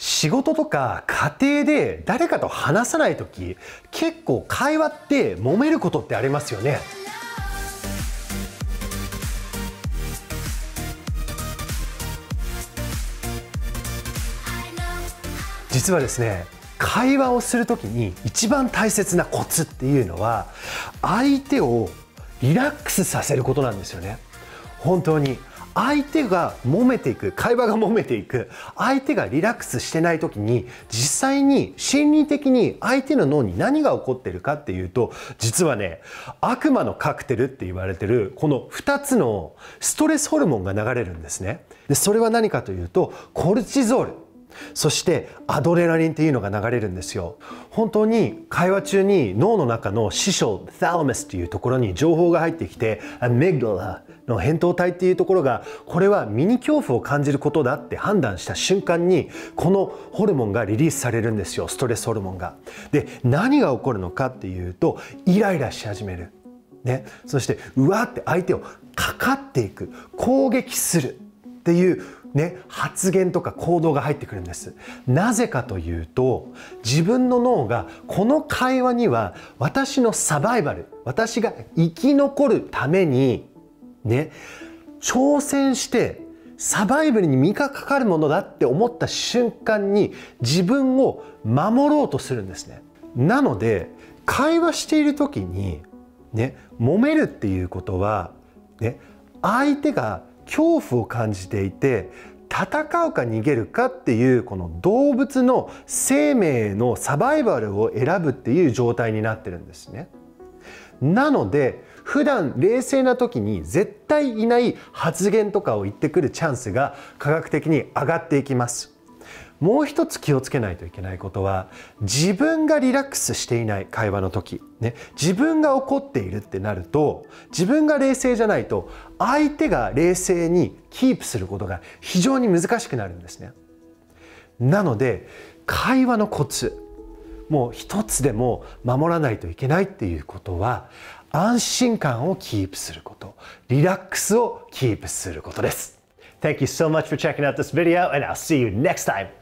仕事とか家庭で誰かと話さないとき、結構会話って揉めることってありますよね。実はですね、会話をするときに一番大切なコツっていうのは、相手をリラックスさせることなんですよね。本当に相手が揉めていく、会話が揉めていく、相手がリラックスしてない時に、実際に心理的に相手の脳に何が起こってるかっていうと、実はね、悪魔のカクテルって言われてるこの2つのストレスホルモンが流れるんですね。でそれは何かというと、コルチゾール、そしてアドレナリンっていうのが流れるんですよ。本当に会話中に脳の中の視床サラマスっていうところに情報が入ってきて、アミグダラの扁桃体っていうところが、これは身に恐怖を感じることだって判断した瞬間に、このホルモンがリリースされるんですよ。ストレスホルモンが。で何が起こるのかっていうと、イライラし始める、ね、そしてうわって相手をかかっていく、攻撃するっていう発言とか行動が入ってくるんです。なぜかというと、自分の脳がこの会話には私のサバイバル、私が生き残るために挑戦してサバイバルに身がかかるものだって思った瞬間に自分を守ろうとするんですね。なので会話している時に揉めるっていうことは相手が恐怖を感じていて、戦うか逃げるかっていうこの動物の生命のサバイバルを選ぶっていう状態になってるんですね。なので普段冷静な時に絶対いない発言とかを言ってくるチャンスが科学的に上がっていきます。もう一つ気をつけないといけないことは、自分がリラックスしていない会話の時、自分が怒っているってなると、自分が冷静じゃないと相手が冷静にキープすることが非常に難しくなるんですね。なので会話のコツ、もう一つでも守らないといけないっていうことは、安心感をキープすること、リラックスをキープすることです。Thank you so much for checking out this video, and I'll see you next time.